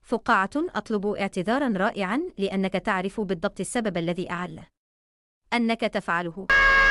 فقاعة: أطلب اعتذاراً رائعاً لأنك تعرف بالضبط السبب الذي أعل أنك تفعله.